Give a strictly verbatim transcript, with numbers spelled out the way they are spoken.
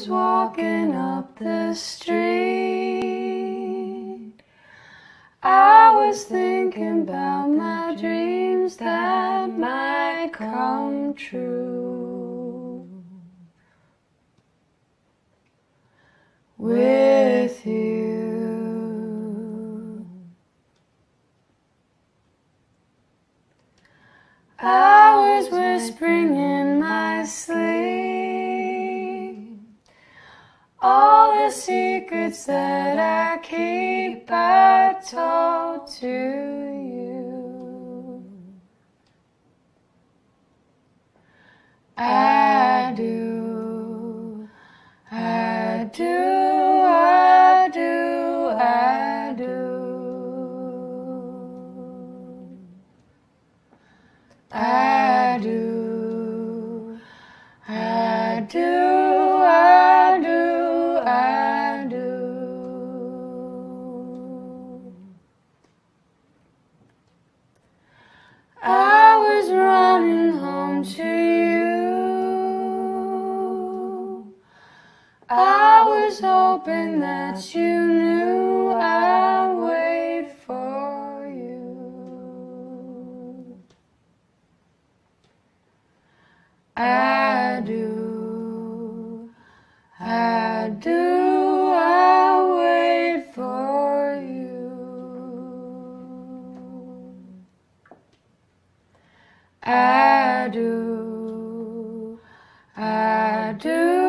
was walking up the street, I was thinking about my dreams that might come true. With you, I was whispering in my sleep all the secrets that I keep, I told to you. I do, I do. I do, I do, I do, I do. I was running home to you. I was hoping that you knew I'd wait for you. I do, I do, I wait for you. I do, I do.